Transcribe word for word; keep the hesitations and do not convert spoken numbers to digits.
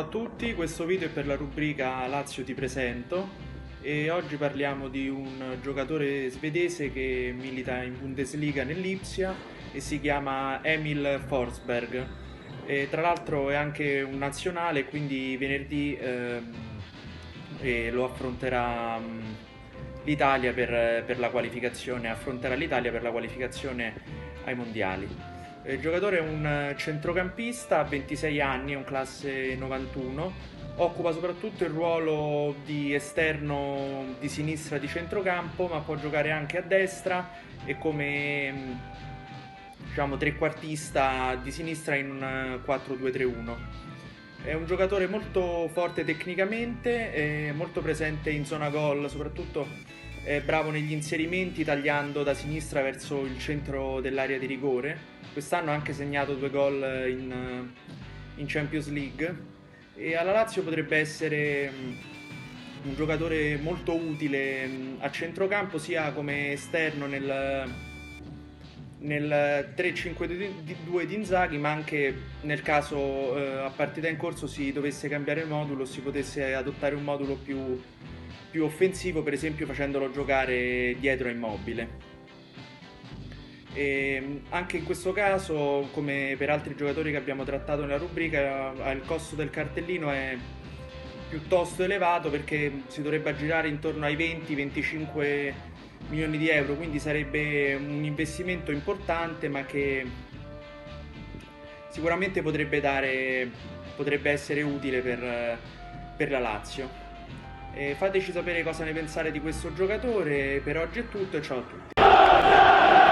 a tutti, questo video è per la rubrica Lazio ti presento e oggi parliamo di un giocatore svedese che milita in Bundesliga nell'Ipsia e si chiama Emil Forsberg. E tra l'altro è anche un nazionale, quindi venerdì ehm, e lo affronterà mh, l'Italia per, per la qualificazione, affronterà l'Italia per la qualificazione ai mondiali. Il giocatore è un centrocampista, ha ventisei anni, è un classe novantuno, occupa soprattutto il ruolo di esterno di sinistra di centrocampo, ma può giocare anche a destra e come diciamo trequartista di sinistra in un quattro due tre uno. È un giocatore molto forte tecnicamente, è molto presente in zona gol, soprattutto è bravo negli inserimenti tagliando da sinistra verso il centro dell'area di rigore. Quest'anno ha anche segnato due gol in, in Champions League e alla Lazio potrebbe essere un giocatore molto utile a centrocampo sia come esterno nel, nel tre cinque due di Inzaghi, ma anche nel caso eh, a partita in corso si dovesse cambiare modulo, si potesse adottare un modulo più, più offensivo, per esempio facendolo giocare dietro a Immobile. E anche in questo caso, come per altri giocatori che abbiamo trattato nella rubrica, il costo del cartellino è piuttosto elevato perché si dovrebbe aggirare intorno ai venti venticinque milioni di euro, quindi sarebbe un investimento importante ma che sicuramente potrebbe dare, potrebbe essere utile per, per la Lazio. E fateci sapere cosa ne pensate di questo giocatore. Per oggi è tutto e ciao a tutti.